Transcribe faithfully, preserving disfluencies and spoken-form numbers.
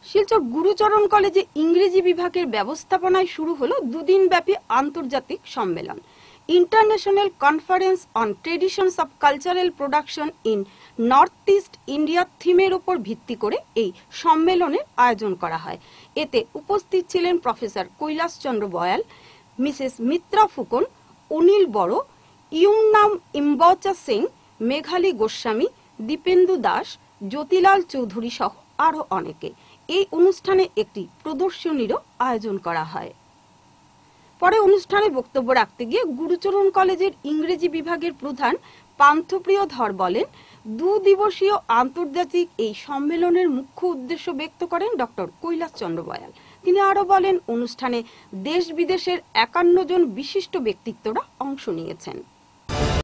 শিলচর গুরুচরণ কলেজে ইংরেজি বিভাগের ব্যবস্থাপনায় শুরু হলো দুদিনব্যাপী আন্তর্জাতিক সম্মেলন। International conference on traditions of cultural production in north east India থিমের উপর ভিত্তি করে এই সম্মেলনের আয়োজন করা হয়। এতে উপস্থিত ছিলেন প্রফেসর কৈলাস চন্দ্র বয়াল, মিসেস মিত্রা ফুকন, অনিল বড়, ইউংনাম ইম্বচা সিং, মেঘালী গোস্বামী, দীপেন্দু দাস, জ্যোতিলাল চৌধুরী সহ আরো অনেকে। এই অনুষ্ঠানে একটি প্রদর্শনীরও আয়োজন করা হয়। পরে অনুষ্ঠানে বক্তব্য রাখতে গিয়ে গুরুচরণ কলেজের ইংরেজি বিভাগের প্রধান পান্থপ্রিয় ধর বলেন, দু দিবসীয় আন্তর্জাতিক এই সম্মেলনের মুখ্য উদ্দেশ্য ব্যক্ত করেন ডক্টর কৈলাস চন্দ্র বয়াল। তিনি আরো বলেন, অনুষ্ঠানে দেশ বিদেশের একান্ন জন বিশিষ্ট ব্যক্তিত্বরা অংশ নিয়েছেন।